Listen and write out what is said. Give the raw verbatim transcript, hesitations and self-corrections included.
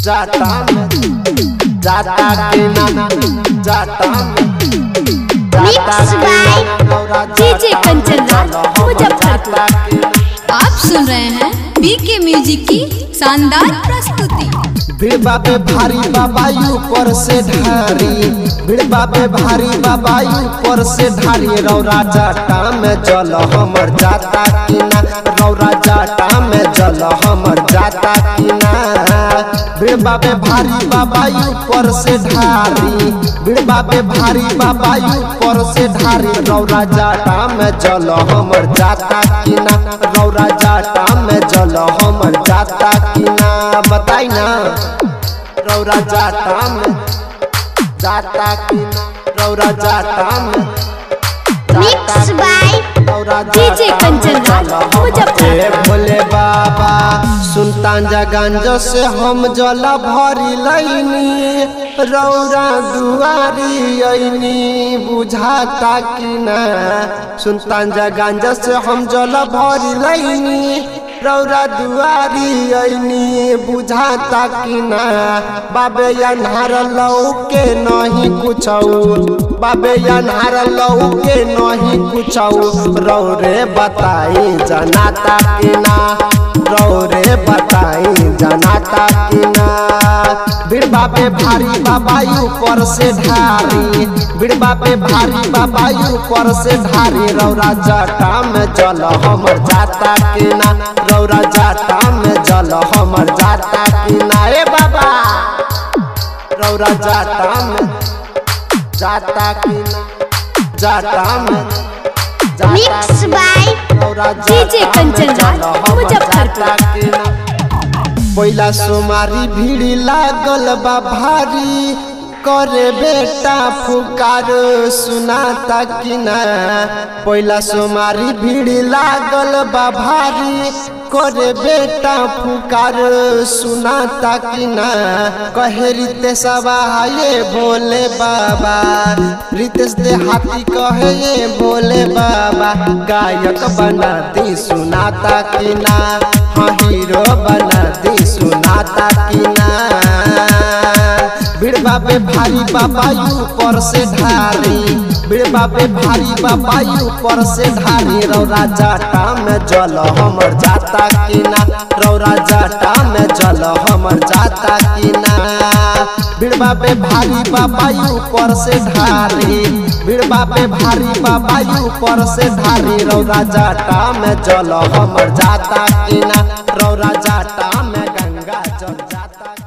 जाता में जाता के ना जाता में mix by DJ Kanchan Muzaffarpur. आप सुन रहे हैं बीके म्यूजिक की शानदार प्रस्तुति। भीड़ बाबे भारी बाबायू पर से ढारी, भीड़ बाबे भारी बाबायू पर से ढारी। रौरा जाटा में जल हमर जाता कि ना, रौरा जाटा में जल हमर जाता कि ना। भीड़ बाबे भारी बाबायू पर से ढारी, भीड़ बाबे भारी बाबायू पर से ढारी। रौरा जाटा में जल हमर जाता कि ना, रौरा जाटा में जल हमर जाता कि ना। बताई ना रौरा जाता में जाता कि ना, रौरा जाता में mix by DJ Kanchan Muzaffarpur. Bhole Baba सुल्तान जगंज से हम जला भरी लैनी, रौरा दुआरी अइनी बुझाता कि ना। सुल्तान जगंज से हम जला भरी लैनी, रौरा दुआरी अइनी बुझाता कि ना। बाबे अन्हार लौके नहीं कुछऊ, बाबे अन्हार लौके नहीं कुछऊ। रौरे बताई जनाता कि ना, रौरे बताई जनाता कि ना। भीड़ बाबे भारी बाबायू पर से ढारी, भीड़ बाबे भारी बाबायू पर से ढारी। रौरा जाटा में जल हमर जाता कि ना, रौरा जाटा में जल हमर जाता कि ना। ए बाबा रौरा जाटा में जाता कि ना, जाटा में mix by DJ Kanchan Muzaffarpur. पहिला सोमारी भीड़ लागल बा भारी, करे बेटा फुकार सुनाता कि ना। पहिला सोमारी भीड़ लागल बा भारी, करे बेटा फुकार सुनाता कि ना। कहे रितेश ये भोले बाबा, रितेश देहाती कहे ये भोले बाबा। गायक बना दी सुनाता कि ना, हाँ हीरो बना दी सुनाता कि ना। भीड़ बाबे भारी बाबायू पर से ढारी, भीड़ बाबे भारी बाबायू पर से ढारी। रौरा जाटा में जल हमर जाता कि ना, रौरा जाटा में जल हमर जाता कि ना। भीड़ बाबे भारी बाबायू पर से ढारी, भीड़ बाबे भारी बाबायू पर से ढारी। रौरा जाटा में जल हमर जाता कि ना, रौरा जाटा में गंगा जल जाता।